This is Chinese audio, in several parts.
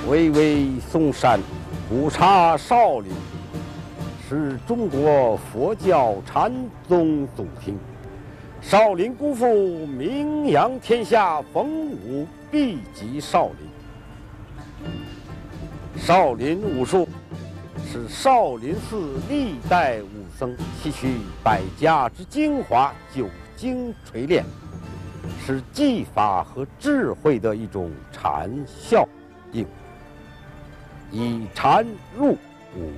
巍巍嵩山，古刹少林，是中国佛教禅宗总厅。少林功夫名扬天下，逢武必击少林。少林武术是少林寺历代武僧吸取百家之精华，久经锤炼，是技法和智慧的一种禅效应，以禅入武，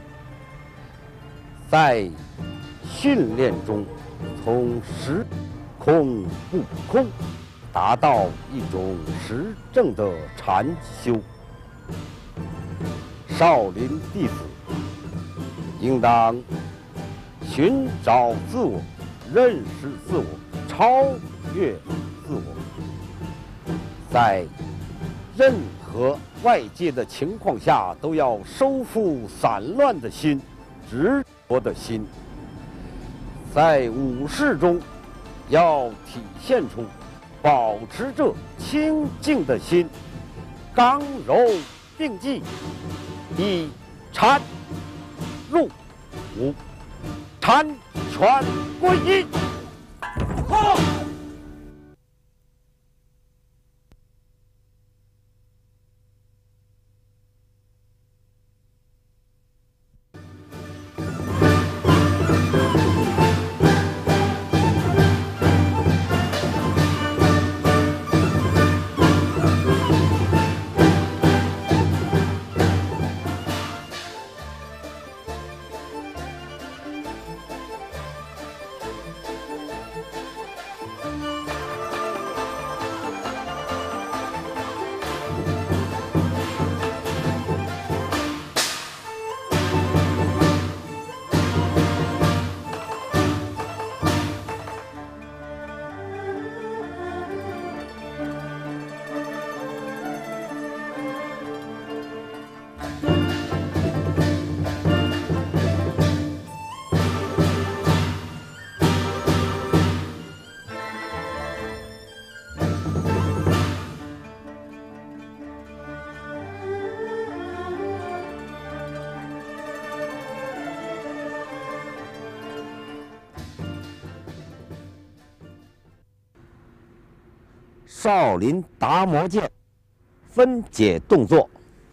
在训练中从实空不空，达到一种实证的禅修。少林弟子应当寻找自我，认识自我，超越自我，在任何外界的情况下都要收复散乱的心，执着的心。在武士中要体现出保持着清净的心，刚柔并济，以禅入武，禅拳归一。好。少林达摩剑分解动作。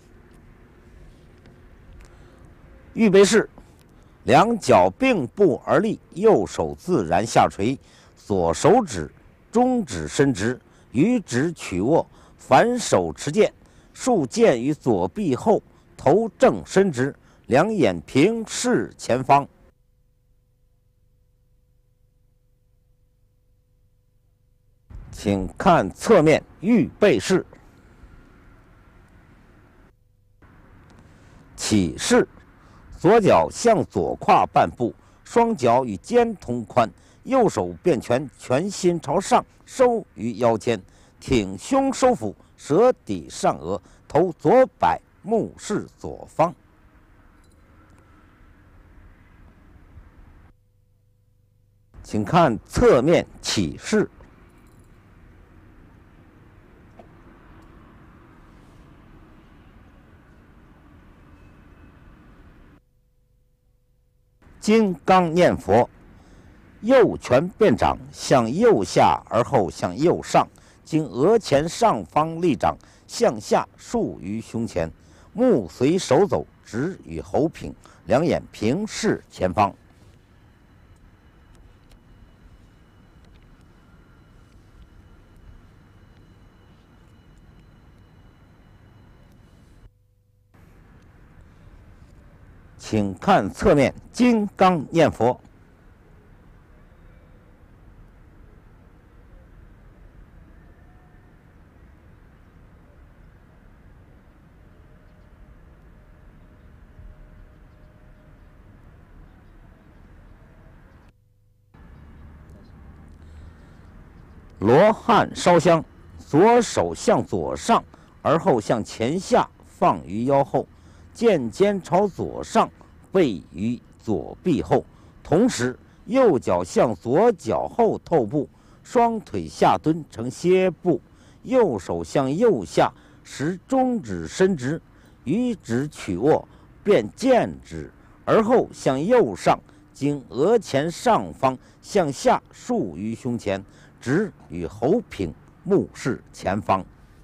预备式：两脚并步而立，右手自然下垂，左手指、中指伸直，余指取握，反手持剑，竖剑于左臂后，头正伸直，两眼平视前方。请看侧面预备式。起势，左脚向左跨半步，双脚与肩同宽，右手变拳，拳心朝上收于腰间，挺胸收腹，舌抵上颚，头左摆，目视左方。请看侧面起势。金刚念佛，右拳变掌，向右下而后向右上，经额前上方立掌，向下竖于胸前，目随手走，直与喉平，两眼平视前方。请看侧面金刚念佛。罗汉烧香，左手向左上，而后向前下放于腰后，剑尖朝左上，背于左臂后，同时右脚向左脚后透步，双腿下蹲成歇步，右手向右下，使中指伸直， 与指曲握，便剑指，而后向右上，经额前上方向下竖于胸前，指与喉平，目视前方。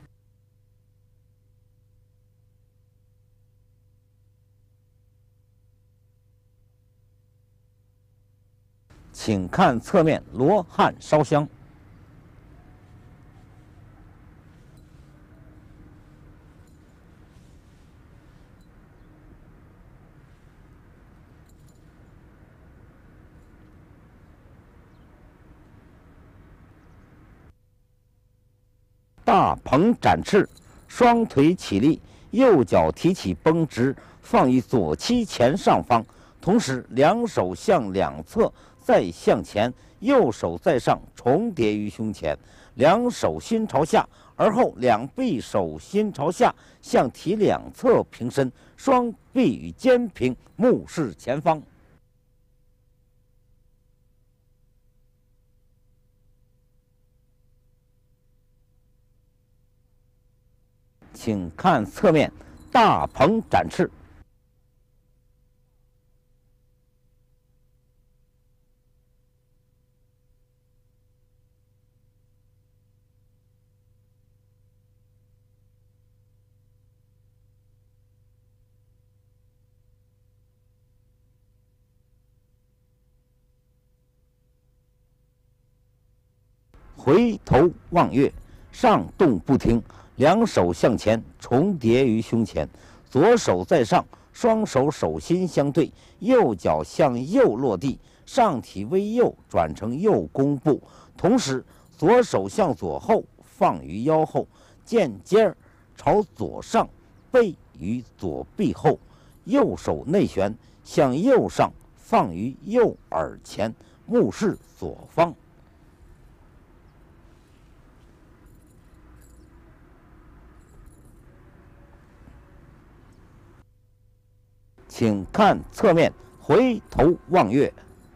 请看侧面罗汉烧香。大鹏展翅，双腿起立，右脚提起绷直，放于左膝前上方，同时两手向两侧，再向前，右手在上，重叠于胸前，两手心朝下，而后两臂手心朝下，向体两侧平伸，双臂与肩平，目视前方。请看侧面，大鹏展翅。回头望月，上动不停，两手向前，重叠于胸前，左手在上，双手手心相对，右脚向右落地，上体微右转成右弓步，同时左手向左后放于腰后，剑尖儿朝左上，背于左臂后，右手内旋向右上放于右耳前，目视左方。请看侧面，回头望月。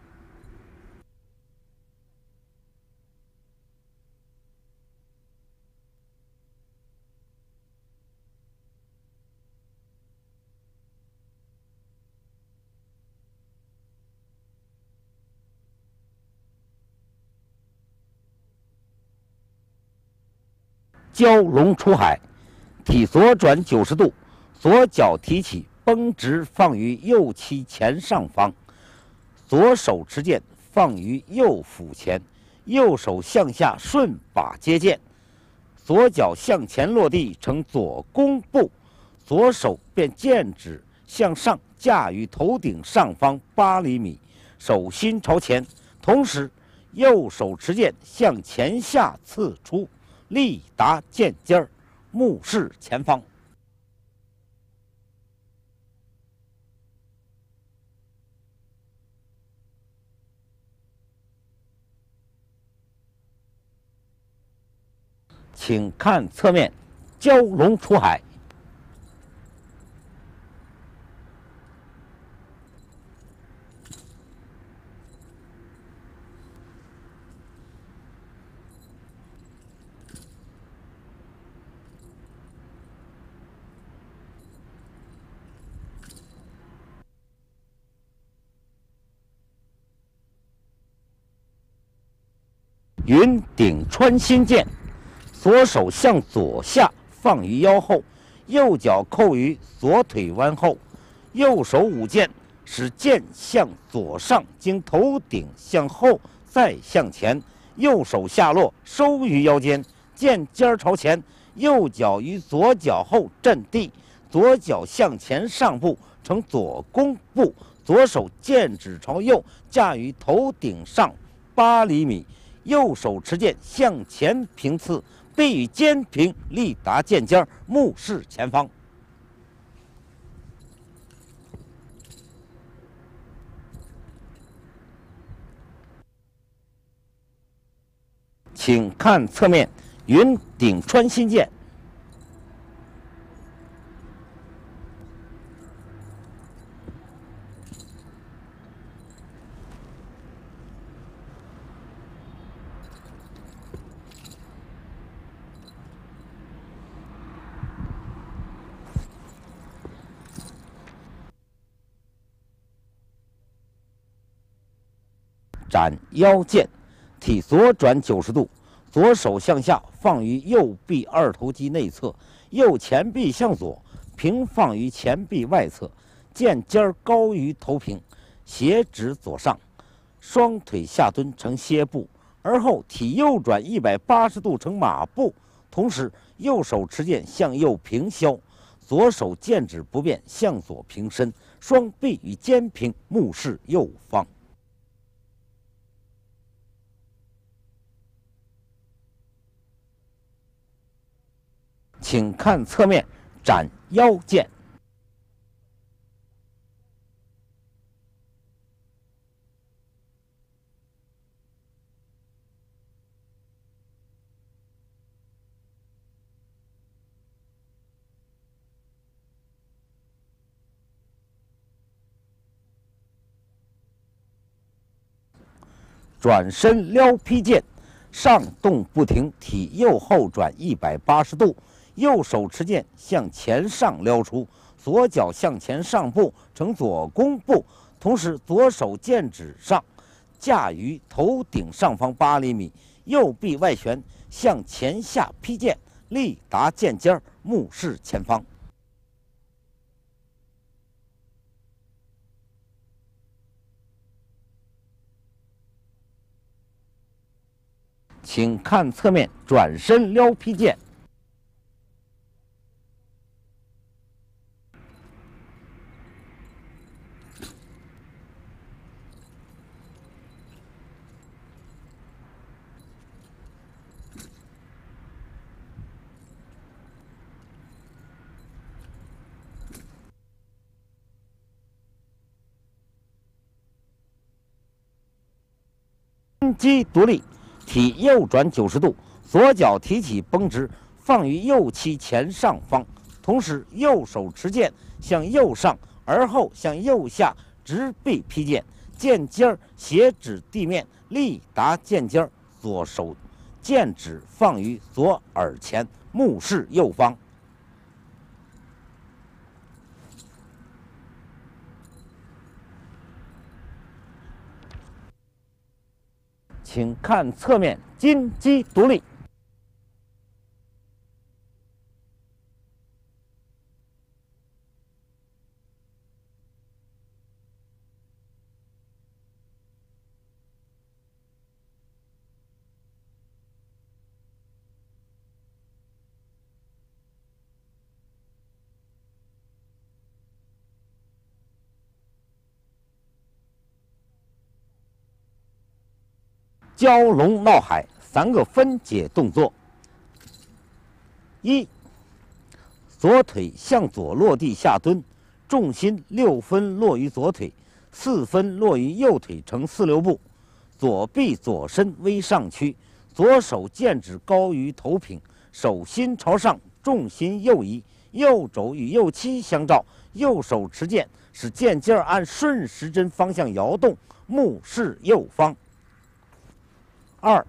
蛟龙出海，体左转90度，左脚提起，绷直放于右膝前上方，左手持剑放于右腹前，右手向下顺把接剑，左脚向前落地成左弓步，左手便剑指向上架于头顶上方8厘米，手心朝前，同时右手持剑向前下刺出，力达剑尖儿，目视前方。请看侧面，蛟龙出海。云顶穿心剑，左手向左下放于腰后，右脚扣于左腿弯后，右手舞剑，使剑向左上，经头顶向后再向前，右手下落收于腰间，剑尖朝前，右脚于左脚后震地，左脚向前上步成左弓步，左手剑指朝右架于头顶上8厘米，右手持剑向前平刺，背与肩平，力达剑尖，目视前方。请看侧面，云顶穿心剑。 斩腰剑，体左转90度，左手向下放于右臂二头肌内侧，右前臂向左平放于前臂外侧，剑尖高于头平，斜指左上，双腿下蹲成歇步，而后体右转180度成马步，同时右手持剑向右平削，左手剑指不变向左平伸，双臂与肩平，目视右方。请看侧面斩腰剑。转身撩劈剑，上动不停，体右后转180度，右手持剑向前上撩出，左脚向前上步成左弓步，同时左手剑指上架于头顶上方8厘米，右臂外旋向前下劈剑，力达剑尖，目视前方。请看侧面转身撩劈剑。金鸡独立，体右转90度，左脚提起绷直，放于右膝前上方，同时右手持剑向右上，而后向右下直臂劈剑，剑尖斜指地面，力达剑尖，左手剑指放于左耳前，目视右方。请看侧面金鸡独立。蛟龙闹海3个分解动作：一、左腿向左落地下蹲，重心6分落于左腿，4分落于右腿呈4溜步，左臂左身微上屈，左手剑指高于头平，手心朝上，重心右移，右肘与右膝相照，右手持剑，使剑尖按顺时针方向摇动，目视右方。2、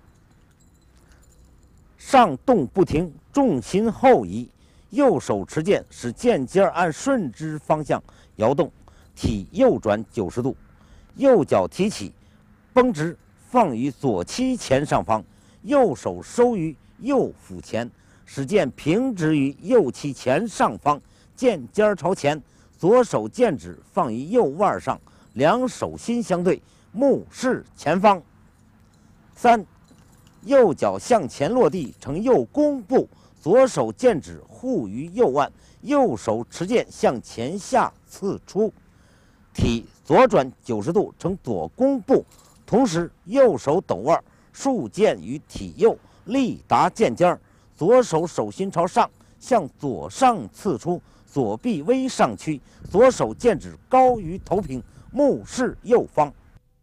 上动不停，重心后移，右手持剑，使剑尖按顺之方向摇动，体右转90度，右脚提起，绷直，放于左膝前上方，右手收于右腹前，使剑平直于右膝前上方，剑尖朝前，左手剑指放于右腕上，两手心相对，目视前方。3、右脚向前落地呈右弓步，左手剑指护于右腕，右手持剑向前下刺出，体左转90度呈左弓步，同时右手抖腕，束剑于体右，力达剑尖，左手手心朝上，向左上刺出，左臂微上屈，左手剑指高于头平，目视右方。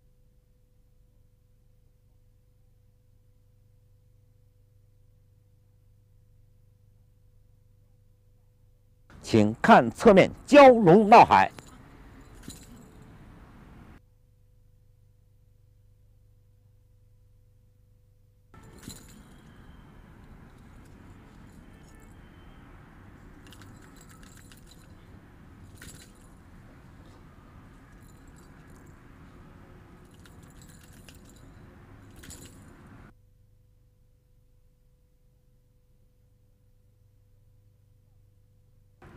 请看侧面蛟龙闹海。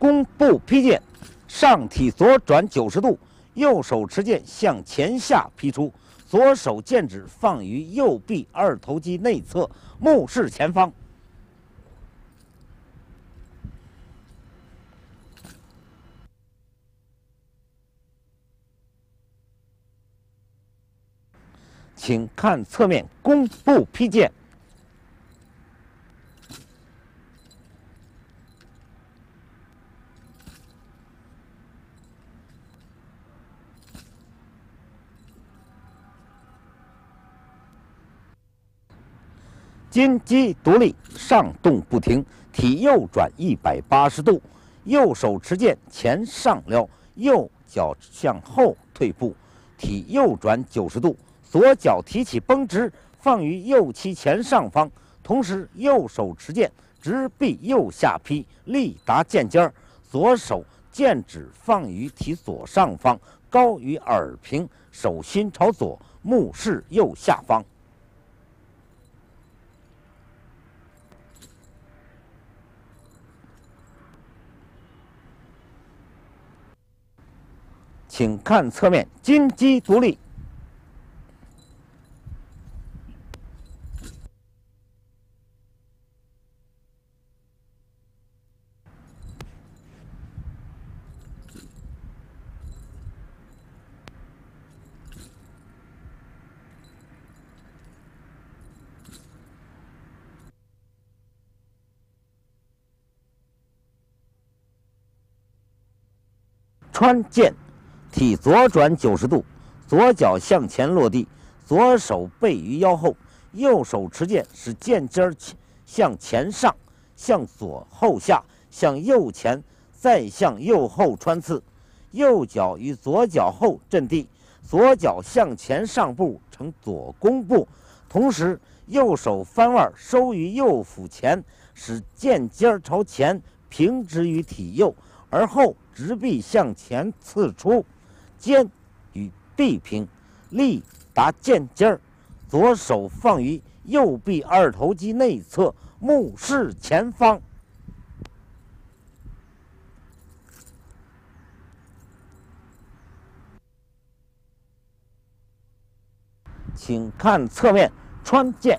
弓步劈剑，上体左转90度，右手持剑向前下劈出，左手剑指放于右臂二头肌内侧，目视前方。请看侧面弓步劈剑。金鸡独立，上动不停，体右转180度，右手持剑前上撩，右脚向后退步，体右转90度，左脚提起绷直，放于右膝前上方，同时右手持剑直臂右下劈，力达剑尖儿，左手剑指放于体左上方，高于耳平，手心朝左，目视右下方。请看侧面金鸡独立。穿剑，体左转90度，左脚向前落地，左手背于腰后，右手持剑，使剑尖向前上，向左后下，向右前，再向右后穿刺。右脚于左脚后震地，左脚向前上步成左弓步，同时右手翻腕收于右腹前，使剑尖朝前平直于体右，而后直臂向前刺出，肩与臂平，力达剑尖儿，左手放于右臂二头肌内侧，目视前方。请看侧面穿剑。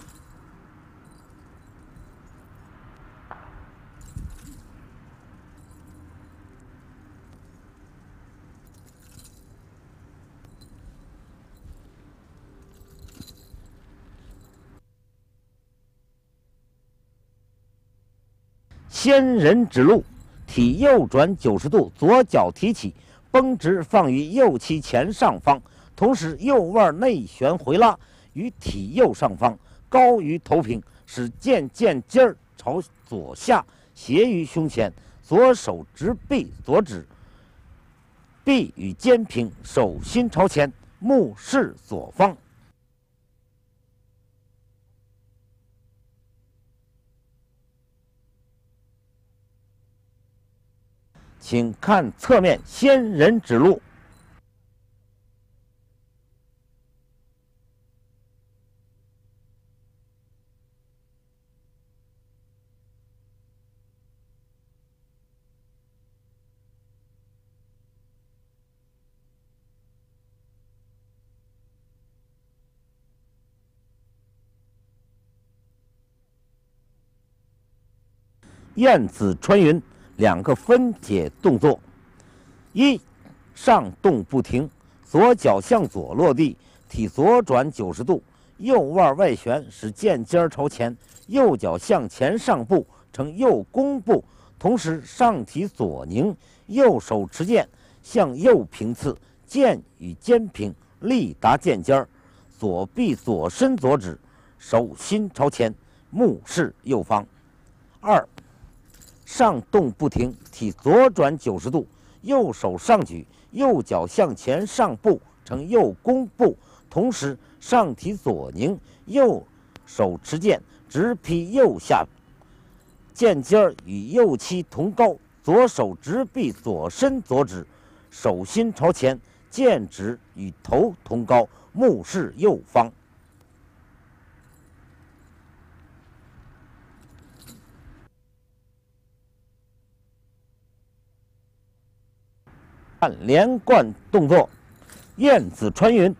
仙人指路，体右转90度，左脚提起，绷直放于右膝前上方，同时右腕内旋回拉于体右上方，高于头平，使剑尖儿朝左下斜于胸前，左手直臂左指，臂与肩平，手心朝前，目视左方。请看侧面仙人指路。燕子穿云，两个分解动作：一，上动不停，左脚向左落地，体左转90度，右腕外旋，使剑尖朝前，右脚向前上步成右弓步，同时上体左拧，右手持剑向右平刺，剑与肩平，力达剑尖儿，左臂左伸左指，手心朝前，目视右方。二，上动不停，体左转90度，右手上举，右脚向前上步成右弓步，同时上体左拧，右手持剑直劈右下，剑尖与右膝同高，左手直臂左伸左指，手心朝前，剑指与头同高，目视右方。 看连贯动作，燕子穿云。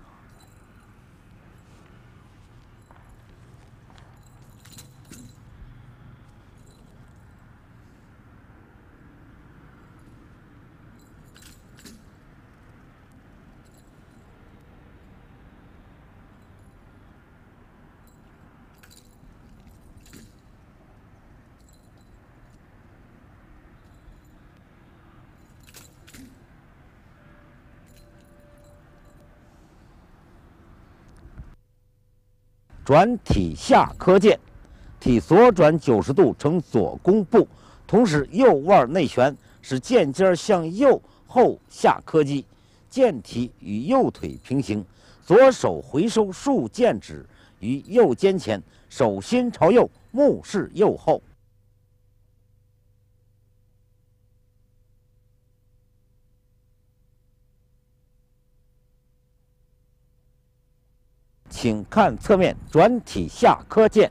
转体下磕剑，体左转90度呈左弓步，同时右腕内旋，使剑尖向右后下磕击，剑体与右腿平行，左手回收竖剑指于右肩前，手心朝右，目视右后。请看侧面转体下磕剑。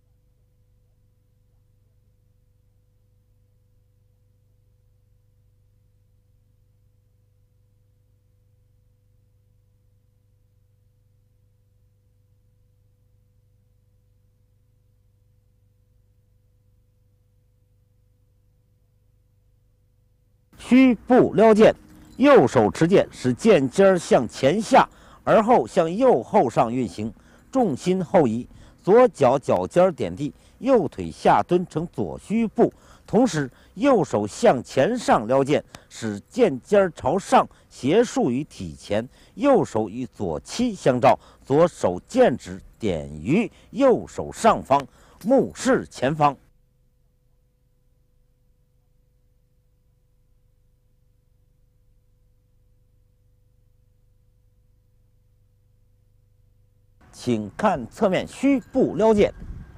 虚步撩剑，右手持剑，使剑尖向前下，而后向右后上运行，重心后移，左脚脚尖点地，右腿下蹲成左虚步，同时右手向前上撩剑，使剑尖朝上斜竖于体前，右手与左膝相照，左手剑指点于右手上方，目视前方。请看侧面虚步撩剑。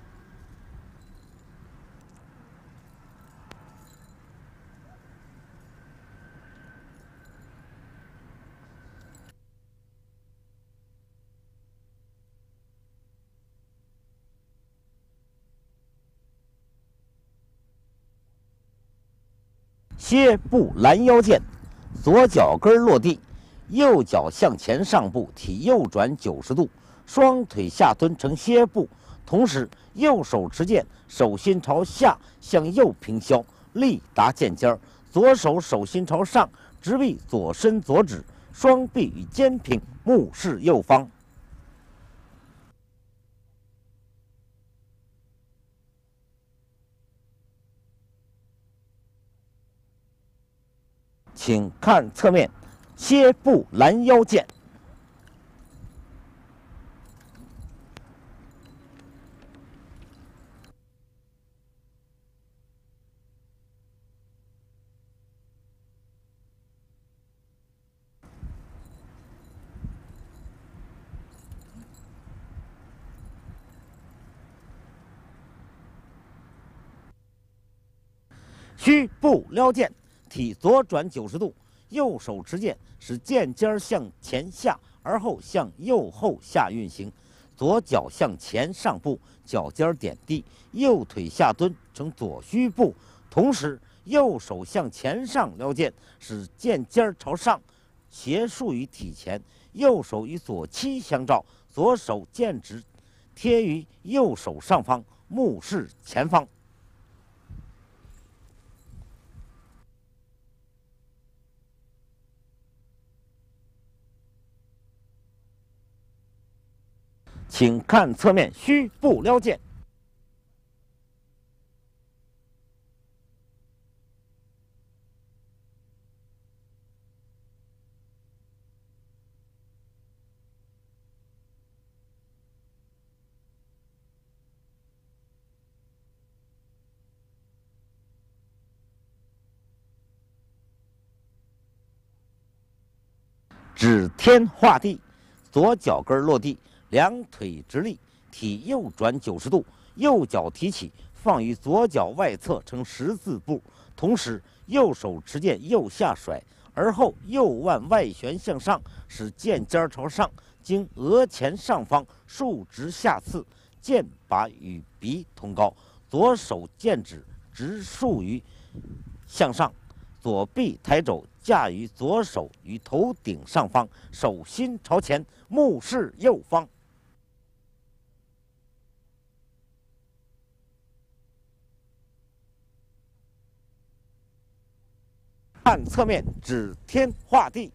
歇步拦腰剑，左脚跟落地，右脚向前上步，体右转90度。双腿下蹲成歇步，同时右手持剑，手心朝下向右平削，力达剑尖，左手手心朝上，直臂左伸左指，双臂与肩平，目视右方。请看侧面歇步拦腰剑。虚步撩剑，体左转90度，右手持剑，使剑尖向前下，而后向右后下运行，左脚向前上步，脚尖点地，右腿下蹲成左虚步，同时右手向前上撩剑，使剑尖朝上斜竖于体前，右手与左膝相照，左手剑指贴于右手上方，目视前方。请看侧面虚步撩剑。指天画地，左脚跟落地，两腿直立，体右转90度，右脚提起，放于左脚外侧成十字步，同时右手持剑右下甩，而后右腕外旋向上，使剑尖朝上，经额前上方竖直下刺，剑把与鼻同高，左手剑指直竖于向上，左臂抬肘架于左手于头顶上方，手心朝前，目视右方。看侧面指天画地。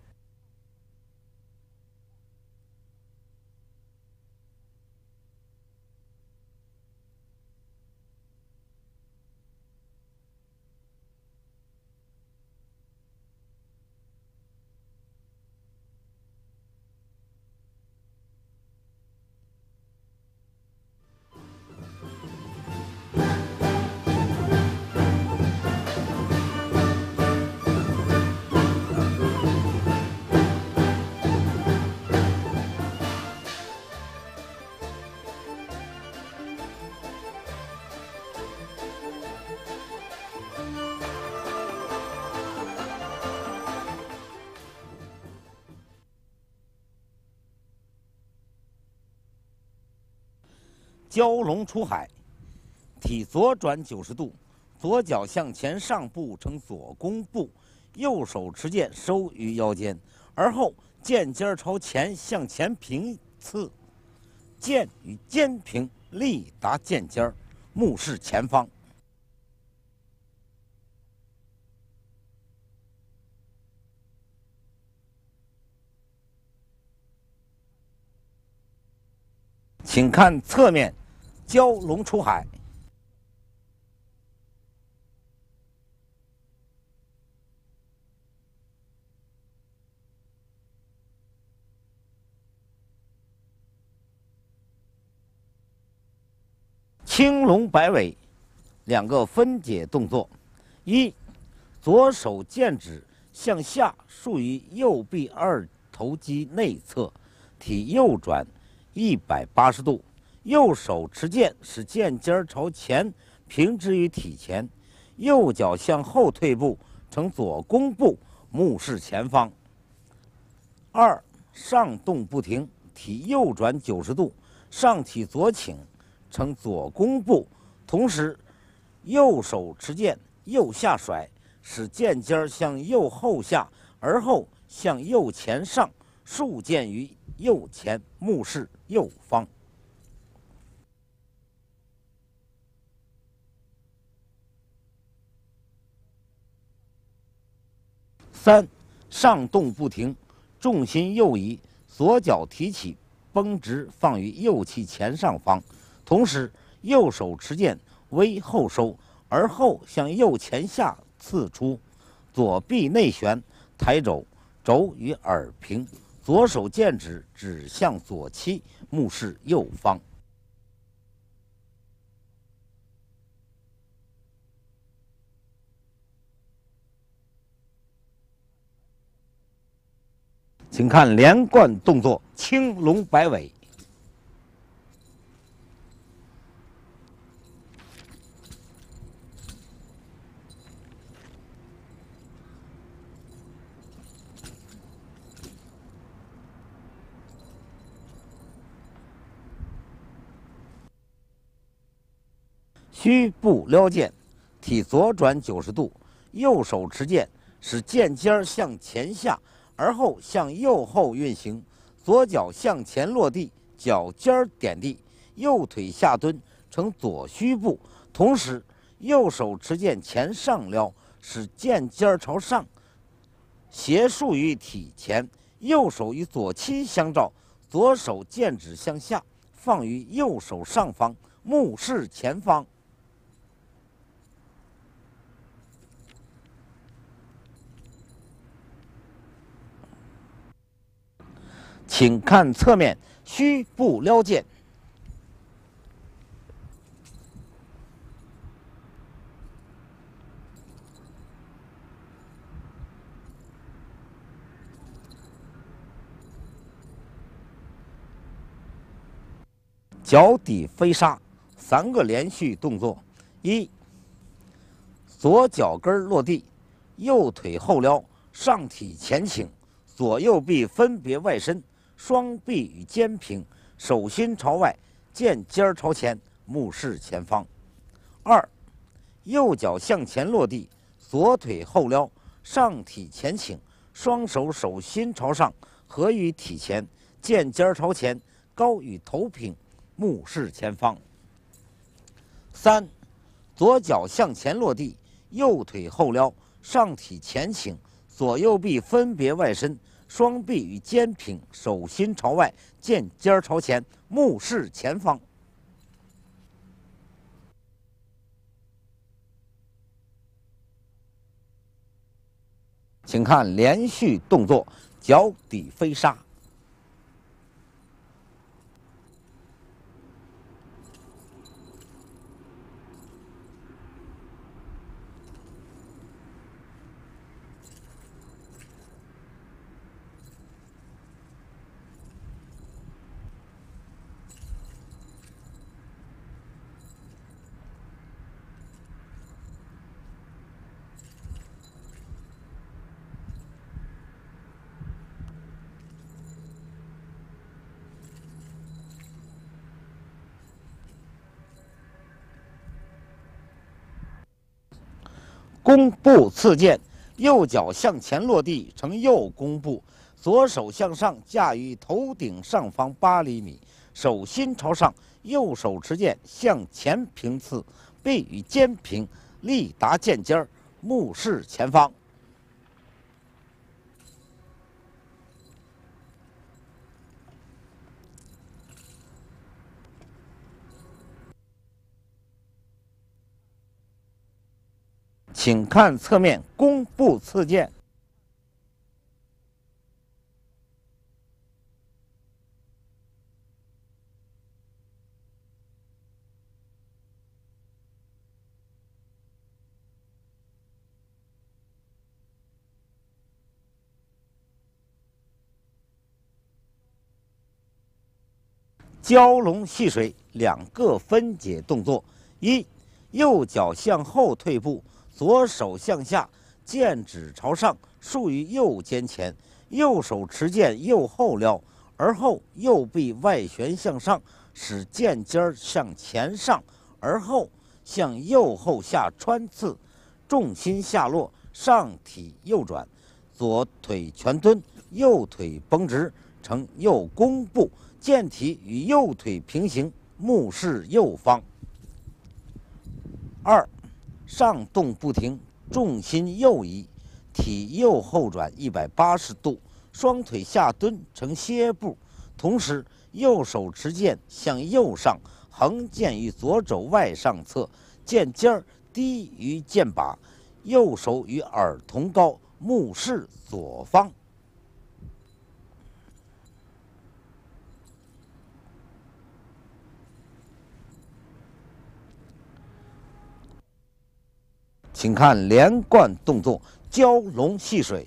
蛟龙出海，体左转90度，左脚向前上步成左弓步，右手持剑收于腰间，而后剑尖朝前向前平刺，剑与肩平，力达剑尖，目视前方。请看侧面，蛟龙出海。青龙摆尾，两个分解动作：一，左手剑指向下竖于右臂二头肌内侧，体右转180度，右手持剑，使剑尖朝前平直于体前，右脚向后退步成左弓步，目视前方。二，上动不停，体右转90度，上体左倾成左弓步，同时右手持剑，右下甩，使剑尖向右后下，而后向右前上，竖剑于右前，目视右方。三，上动不停，重心右移，左脚提起，绷直放于右膝前上方，同时右手持剑微后收，而后向右前下刺出，左臂内旋，抬肘，肘与耳平，左手剑指指向左膝，目视右方。请看连贯动作，青龙摆尾。虚步撩剑，体左转90度，右手持剑，使剑尖向前下，而后向右后运行，左脚向前落地，脚尖点地，右腿下蹲成左虚步，同时右手持剑前上撩，使剑尖朝上，斜竖于体前，右手与左膝相照，左手剑指向下，放于右手上方，目视前方。请看侧面，虚步撩剑。脚底飞沙，3个连续动作：一，左脚跟落地，右腿后撩，上体前倾，左右臂分别外伸，双臂与肩平，手心朝外，剑尖朝前，目视前方。二，右脚向前落地，左腿后撩， 上体前倾，双手手心朝上，合于体前，剑尖朝前，高与头平，目视前方。3. 左脚向前落地，右腿后撩，上体前倾，左右臂分别外伸，双臂与肩平，手心朝外，剑尖朝前，目视前方。请看连续动作，脚底飞沙。弓步刺剑，右脚向前落地呈右弓步，左手向上架于头顶上方8厘米，手心朝上，右手持剑向前平刺，臂与肩平，力达剑尖，目视前方。请看侧面弓步刺剑。蛟龙戏水2个分解动作： 1. 右脚向后退步，左手向下，剑指朝上，束于右肩前，右手持剑右后撩，而后右臂外旋向上，使剑尖向前上，而后向右后下穿刺，重心下落，上体右转，左腿全蹲，右腿绷直，呈右弓步，剑体与右腿平行，目视右方。2. 上动不停，重心右移，体右后转180度，双腿下蹲成歇步，同时右手持剑向右上，横剑于左肘外上侧，剑尖低于剑把，右手与耳同高，目视左方。请看连贯动作，蛟龙戏水。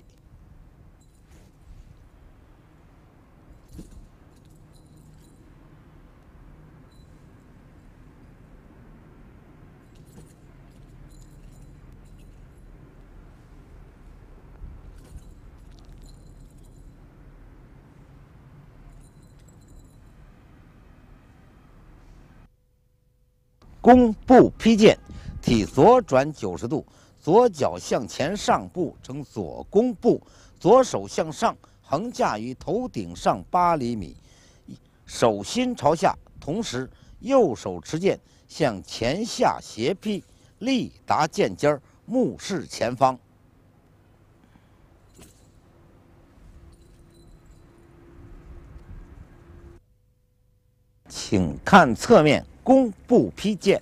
弓步劈剑，体左转90度，左脚向前上步呈左弓步，左手向上横架于头顶上8厘米，手心朝下，同时右手持剑向前下斜劈，力达剑尖，目视前方。请看侧面弓步劈剑。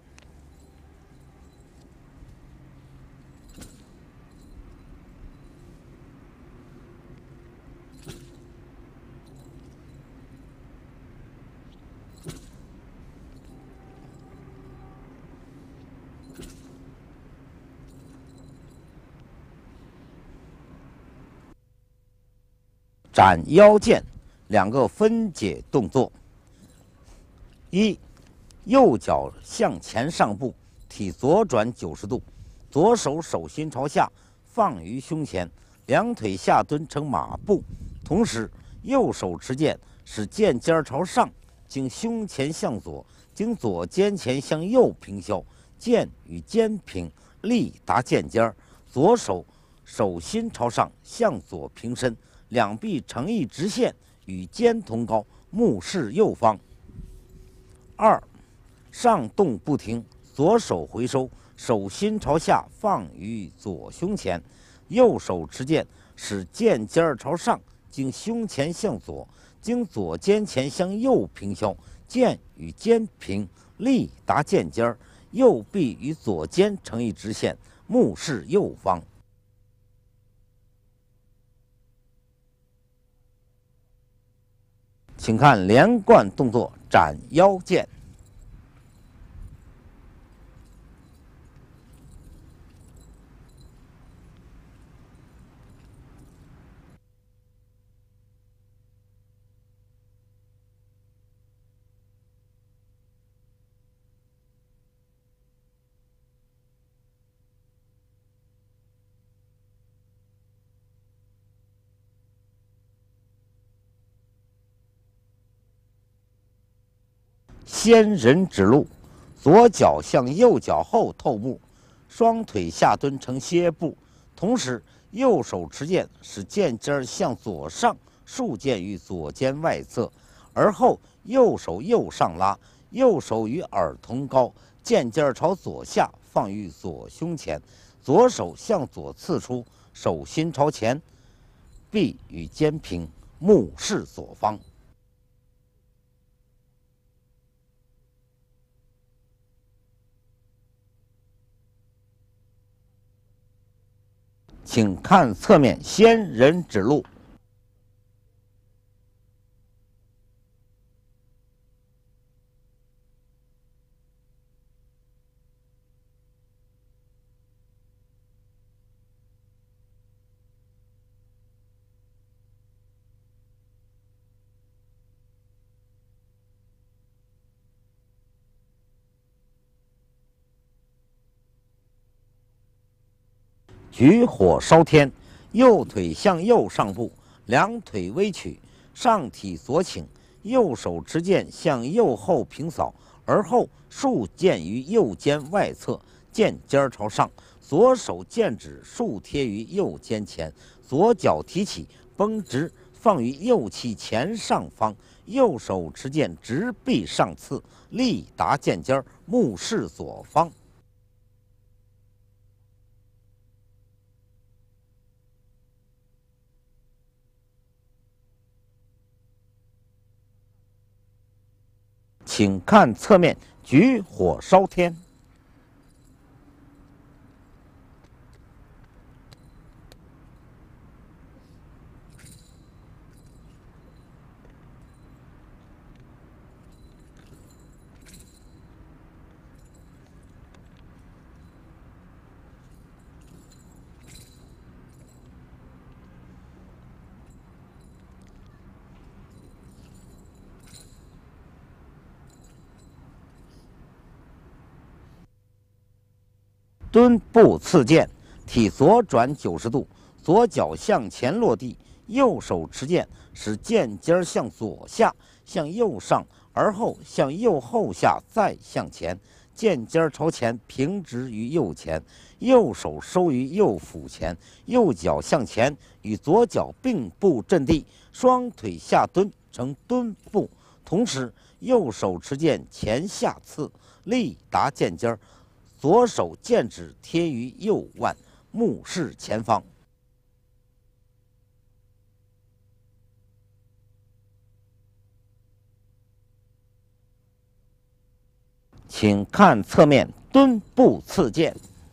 斩腰剑2个分解动作： 1. 右脚向前上步，体左转90度，左手手心朝下，放于胸前，两腿下蹲成马步，同时右手持剑，使剑尖朝上，经胸前向左，经左肩前向右平削，剑与肩平，力达剑尖，左手手心朝上，向左平伸，两臂成一直线，与肩同高，目视右方。2. 上动不停，左手回收，手心朝下放于左胸前，右手持剑，使剑尖朝上，经胸前向左，经左肩前向右平削，剑与肩平，力达剑尖，右臂与左肩成一直线，目视右方。请看连贯动作斩腰剑。仙人指路，左脚向右脚后透步，双腿下蹲成歇步，同时右手持剑，使剑尖向左上，竖剑于左肩外侧，而后右手右上拉，右手与耳同高，剑尖朝左下放于左胸前，左手向左刺出，手心朝前，臂与肩平，目视左方。请看侧面仙人指路。举火烧天，右腿向右上步，两腿微曲，上体左倾，右手持剑向右后平扫，而后竖剑于右肩外侧，剑尖朝上，左手剑指竖贴于右肩前，左脚提起，绷直放于右膝前上方，右手持剑直臂上刺，力达剑尖，目视左方。请看侧面举火烧天。蹲步刺剑，体左转90度，左脚向前落地，右手持剑，使剑尖向左下，向右上，而后向右后下，再向前，剑尖朝前平直于右前，右手收于右腹前，右脚向前，与左脚并步阵地，双腿下蹲成蹲步，同时右手持剑前下刺，力达剑尖，左手剑指贴于右腕，目视前方。请看侧面蹲步刺剑。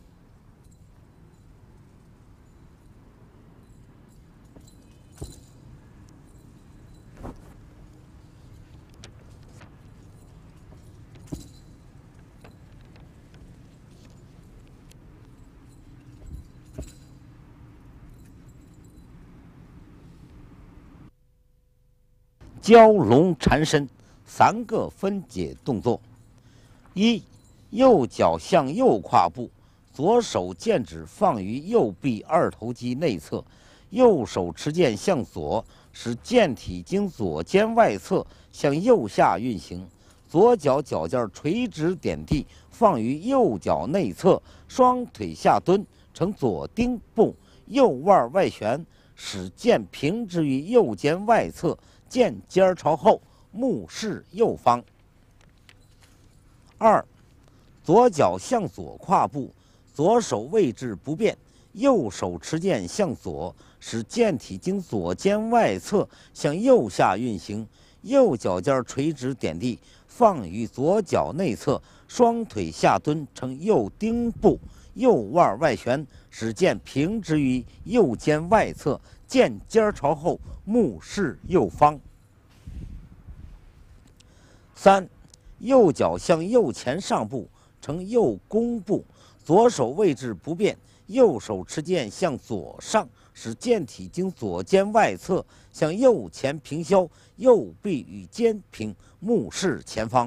蛟龙缠身3个分解动作。1. 右脚向右跨步，左手剑指放于右臂二头肌内侧，右手持剑向左，使剑体经左肩外侧向右下运行，左脚脚尖垂直点地，放于右脚内侧，双腿下蹲成左丁步， 右腕外旋，使剑平置于右肩外侧，剑尖朝后，目视右方。2. 左脚向左跨步，左手位置不变，右手持剑向左，使剑体经左肩外侧向右下运行，右脚尖垂直点地，放于左脚内侧，双腿下蹲呈右丁步，右腕外旋，使剑平置于右肩外侧，剑尖朝后，目视右方。3. 右脚向右前上步，呈右弓步，左手位置不变，右手持剑向左上，使剑体经左肩外侧向右前平削，右臂与肩平，目视前方。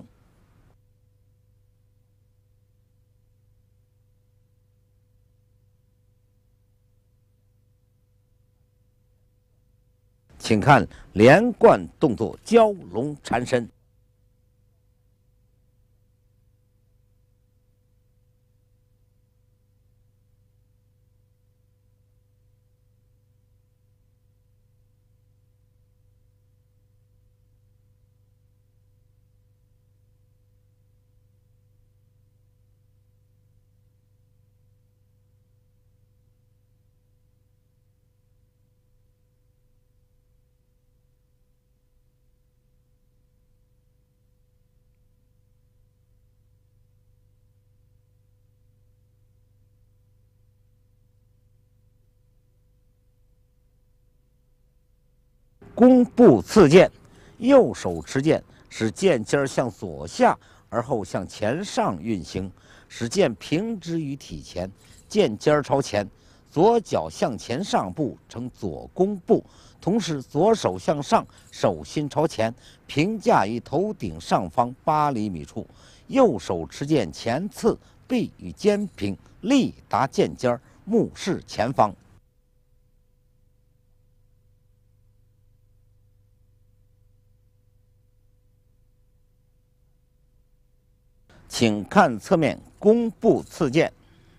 请看连贯动作蛟龙缠身。弓步刺剑，右手持剑，使剑尖向左下而后向前上运行，使剑平置于体前，剑尖朝前，左脚向前上步呈左弓步，同时左手向上，手心朝前，平架于头顶上方8厘米处，右手持剑前刺，臂与肩平，力达剑尖，目视前方。请看侧面弓步刺剑。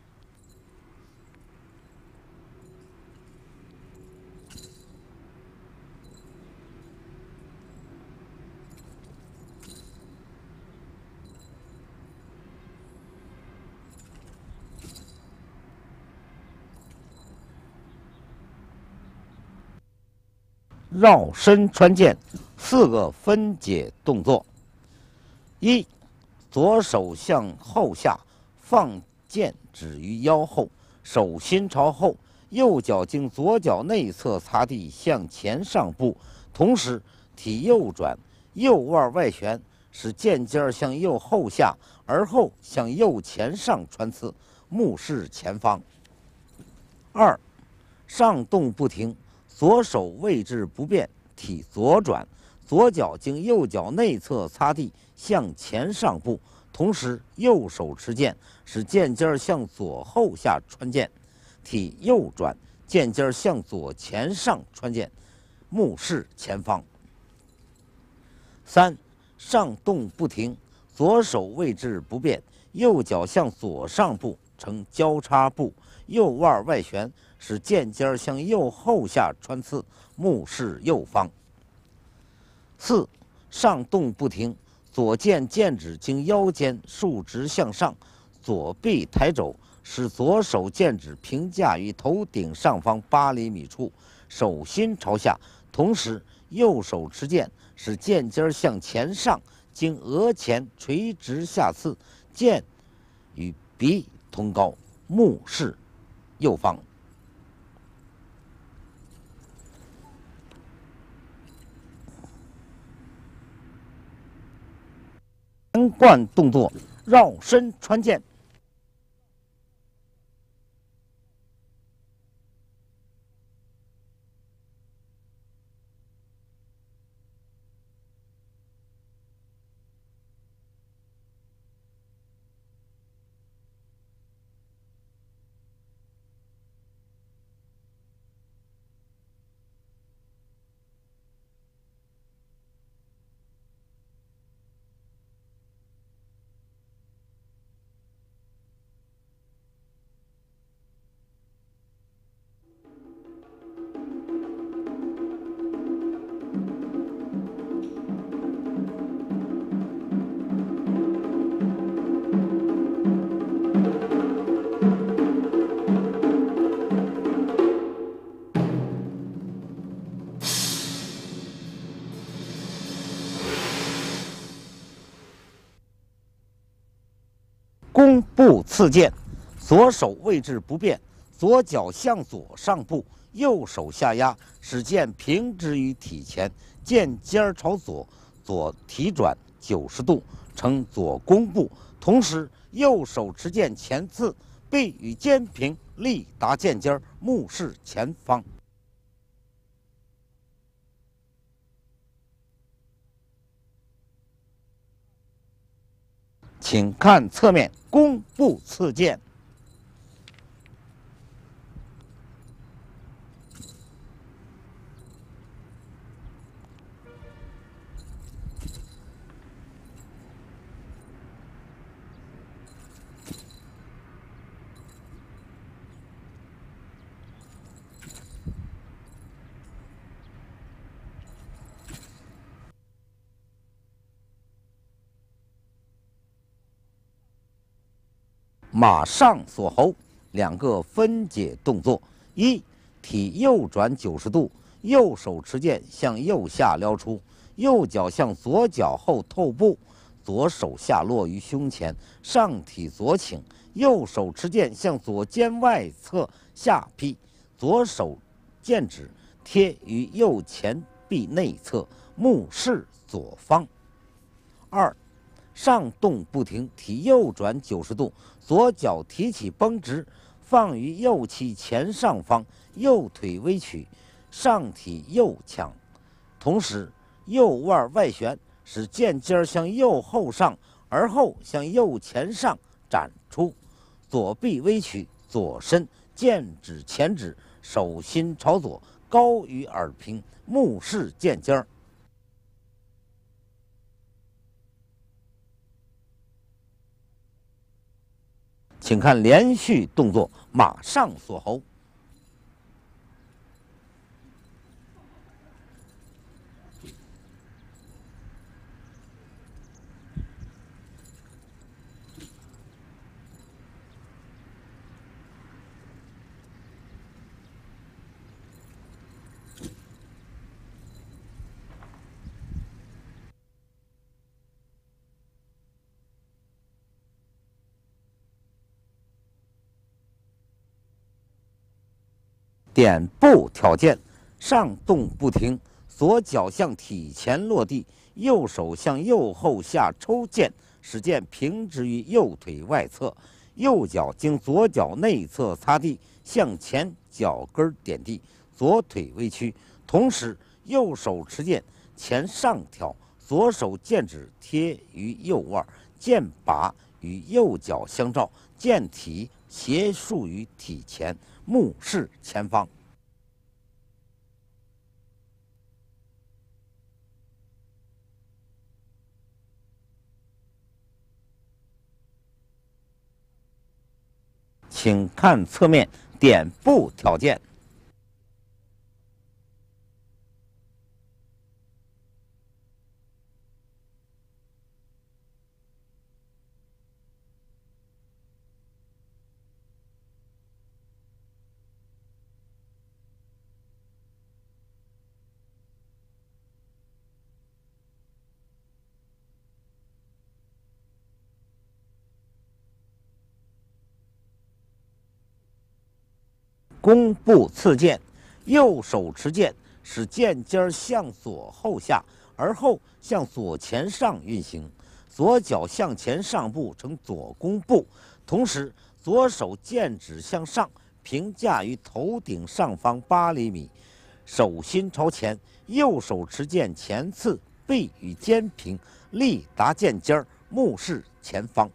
绕身穿剑4个分解动作。1. 左手向后下，放剑指于腰后，手心朝后，右脚经左脚内侧擦地向前上步，同时体右转，右腕外旋，使剑尖向右后下，而后向右前上穿刺，目视前方。2. 上动不停，左手位置不变，体左转，左脚经右脚内侧擦地向前上步，同时右手持剑，使剑尖向左后下穿剑，体右转，剑尖向左前上穿剑，目视前方。3. 上动不停，左手位置不变，右脚向左上步呈交叉步，右腕外旋，使剑尖向右后下穿刺，目视右方。4. 上动不停，左剑剑指经腰间竖直向上，左臂抬肘，使左手剑指平架于头顶上方8厘米处，手心朝下，同时右手持剑，使剑尖向前上，经额前垂直下刺，剑与鼻同高，目视右方。连贯动作绕身穿剑。 弓步刺剑，左手位置不变，左脚向左上步，右手下压，使剑平直于体前，剑尖朝左，左提转90度，呈左弓步。同时，右手持剑前刺，臂与肩平，力达剑尖，目视前方。请看侧面弓步刺剑。马上锁喉2个分解动作：一、体右转90度，右手持剑向右下撩出，右脚向左脚后透步，左手下落于胸前，上体左倾，右手持剑向左肩外侧下劈，左手剑指贴于右前臂内侧，目视左方。2、上动不停，体右转90度，左脚提起绷直，放于右膝前上方，右腿微曲，上体右抢，同时右腕外旋，使剑尖向右后上，而后向右前上展出，左臂微曲，左伸，剑指前指，手心朝左，高于耳平，目视剑尖。请看连续动作，马上锁喉。点步挑剑，上动不停，左脚向体前落地，右手向右后下抽剑，使剑平直于右腿外侧，右脚经左脚内侧擦地，向前脚跟点地，左腿微屈，同时右手持剑前上挑，左手剑指贴于右腕，剑把与右脚相照，剑体斜竖于体前，目视前方。请看侧面点步挑剑。弓步刺剑，右手持剑，使剑尖向左后下，而后向左前上运行，左脚向前上步呈左弓步，同时左手剑指向上，平架于头顶上方8厘米，手心朝前，右手持剑前刺，臂与肩平，力达剑尖，目视前方。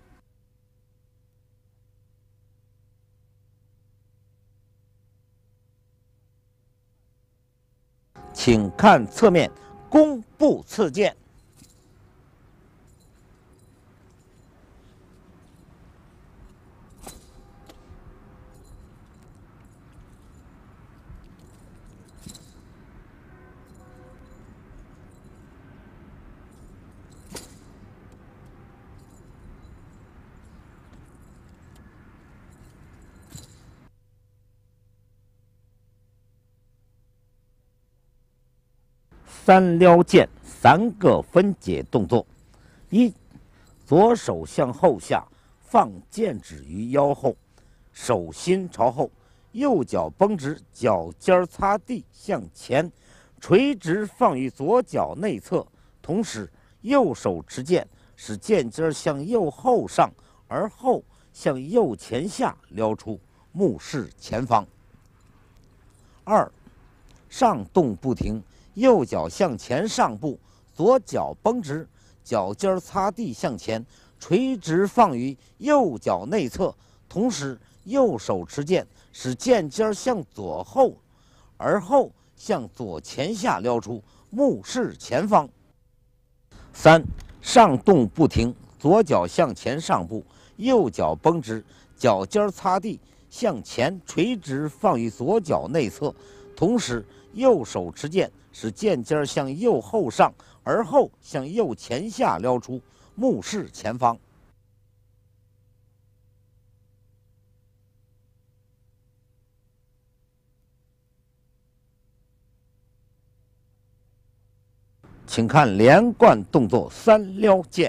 请看侧面弓步刺剑。3撩剑3个分解动作：一、左手向后下， 放剑指于腰后，手心朝后，右脚绷直，脚尖擦地向前，垂直放于左脚内侧，同时右手持剑，使剑尖向右后上，而后向右前下撩出，目视前方。2. 上动不停，右脚向前上步，左脚绷直，脚尖擦地向前，垂直放于右脚内侧，同时右手持剑，使剑尖向左后，而后向左前下撩出，目视前方。3. 上动不停，左脚向前上步，右脚绷直，脚尖擦地向前，垂直放于左脚内侧，同时右手持剑，使剑尖向右后上，而后向右前下撩出，目视前方。请看连贯动作3撩剑。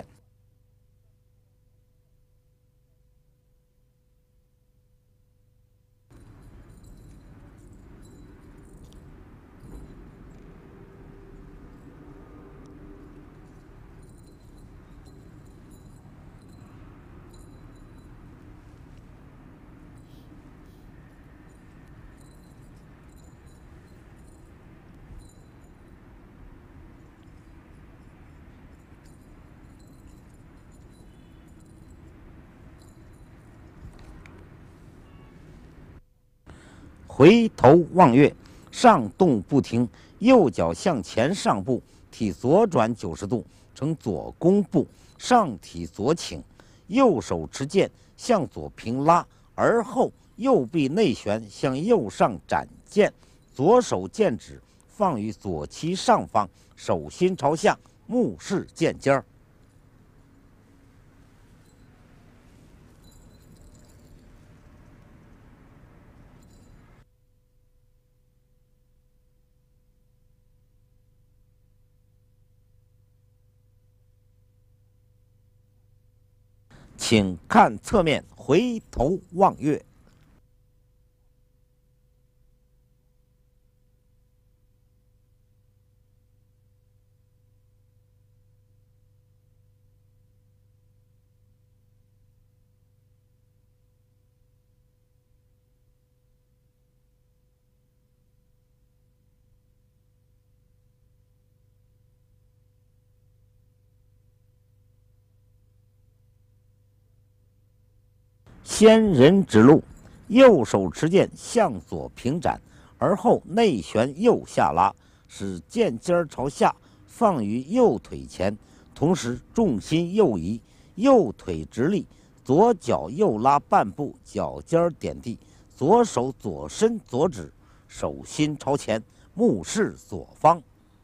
回头望月，上动不停，右脚向前上步，体左转90度，呈左弓步，上体左倾，右手持剑向左平拉，而后右臂内旋向右上展剑，左手剑指放于左膝上方，手心朝下，目视剑尖儿。请看侧面回头望月。仙人指路，右手持剑向左平展，而后内旋右下拉，使剑尖朝下放于右腿前，同时重心右移，右腿直立，左脚右拉半步，脚尖点地，左手左伸左指，手心朝前，目视左方。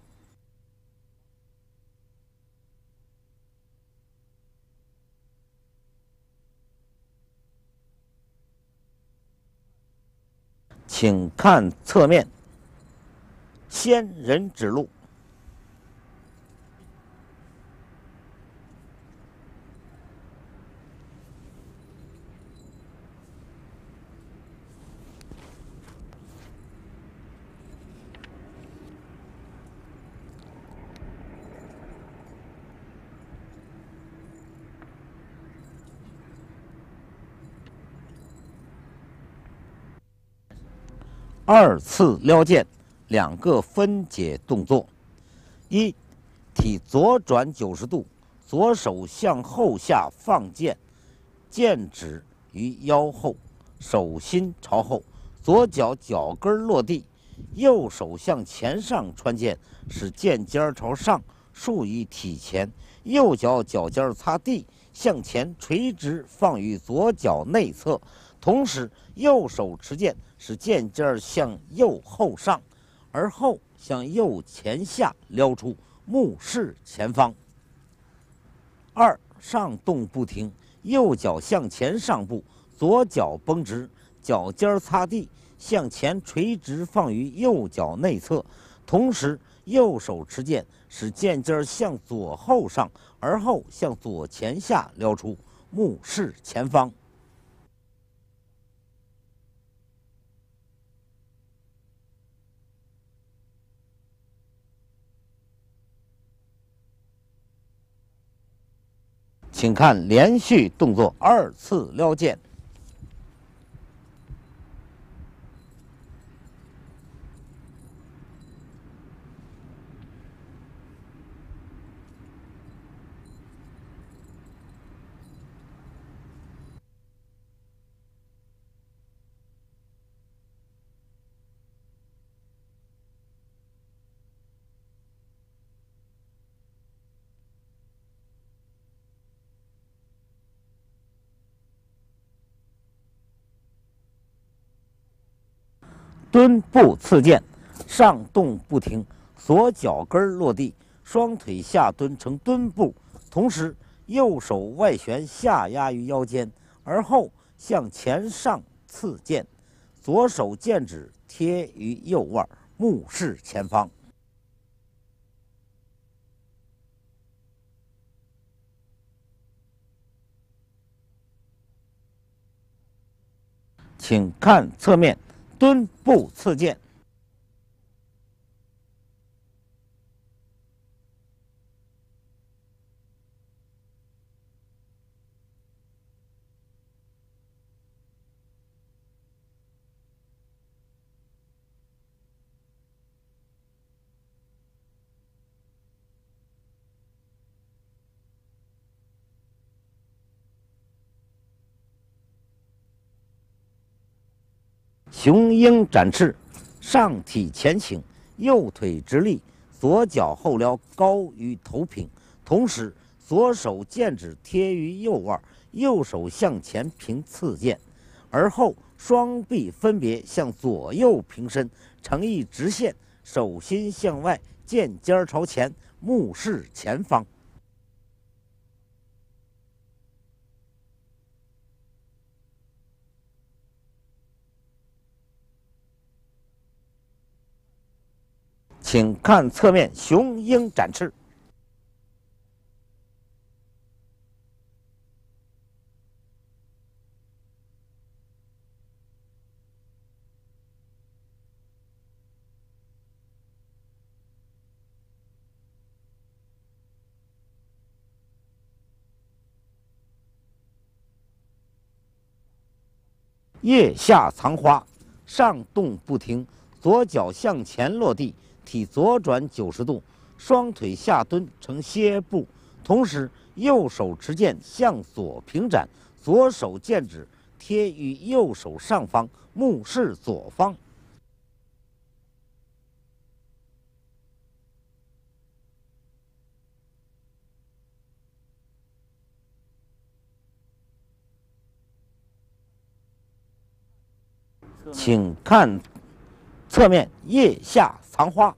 请看侧面，仙人指路。2次撩剑，2个分解动作。1. 体左转90度，左手向后下放剑，剑指于腰后，手心朝后，左脚脚跟落地，右手向前上穿剑，使剑尖朝上，竖于体前，右脚脚尖擦地，向前垂直放于左脚内侧，同时右手持剑，使剑尖向右后上，而后向右前下撩出，目视前方。2. 上动不停，右脚向前上步，左脚绷直，脚尖擦地，向前垂直放于右脚内侧，同时右手持剑，使剑尖向左后上，而后向左前下撩出， 目视前方。请看连续动作2次撩剑。蹲步刺剑，上动不停，左脚跟落地，双腿下蹲成蹲步，同时右手外旋下压于腰间，而后向前上刺剑，左手剑指贴于右腕，目视前方。请看侧面。蹲步刺剑，雄鹰展翅，上体前倾，右腿直立，左脚后撩高于头平，同时左手剑指贴于右腕，右手向前平刺剑，而后双臂分别向左右平伸，成一直线，手心向外，剑尖朝前，目视前方。请看侧面雄鹰展翅。腋下藏花，上动不停，左脚向前落地，体左转90度，双腿下蹲成歇步，同时右手持剑向左平展，左手剑指贴于右手上方，目视左方。请看侧面腋下藏花。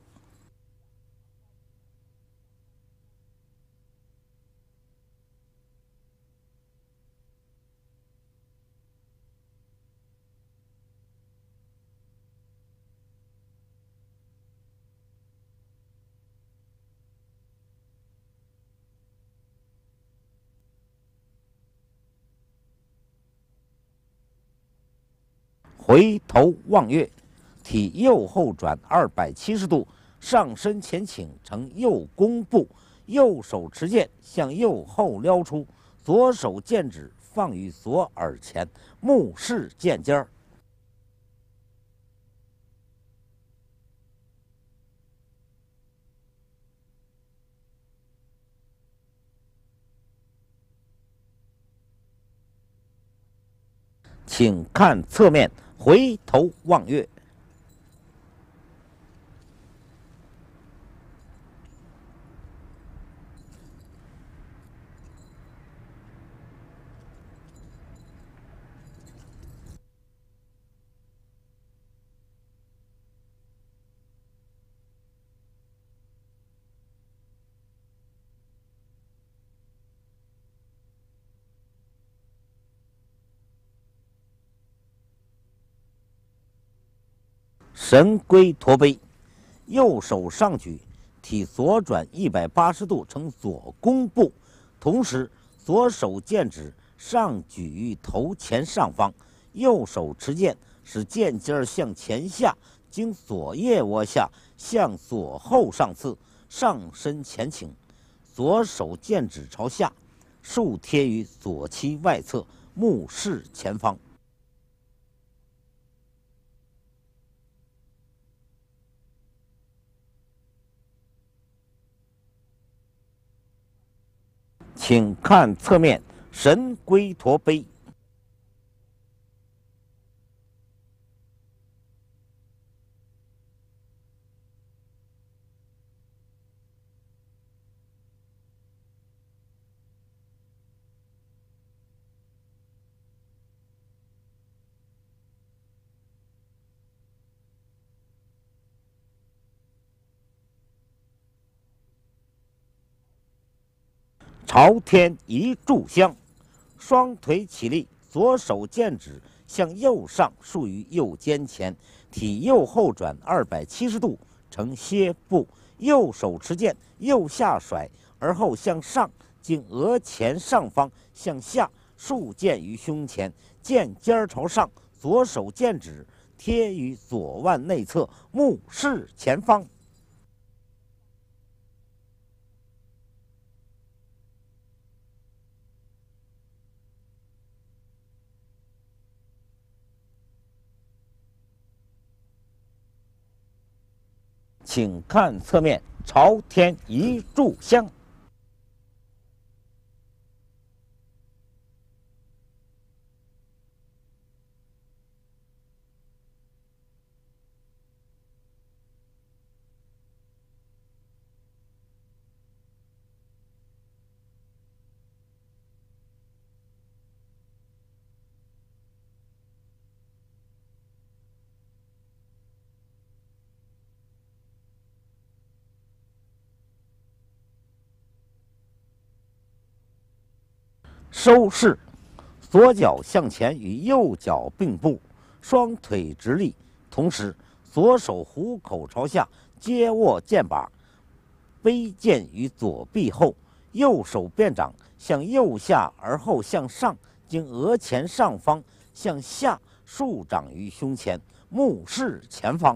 回头望月，体右后转270度，上身前倾成右弓步，右手持剑向右后撩出，左手剑指放于左耳前，目视剑尖儿。请看侧面回头望月。神龟驼背，右手上举，体左转180度成左弓步，同时左手剑指上举于头前上方，右手持剑，使剑尖向前下，经左腋窝下，向左后上刺，上身前倾，左手剑指朝下，竖贴于左膝外侧，目视前方。请看侧面神龟驼碑。朝天一炷香，双腿起立，左手剑指向右上竖于右肩前，体右后转270度，呈歇步。右手持剑，右下甩，而后向上，经额前上方向下竖剑于胸前，剑尖朝上，左手剑指贴于左腕内侧，目视前方。请看侧面朝天一炷香。收势，左脚向前与右脚并步，双腿直立，同时左手虎口朝下，接握剑把，背剑于左臂后，右手变掌向右下而后向上，经额前上方向下竖掌于胸前，目视前方。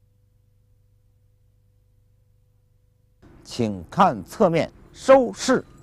请看侧面收势。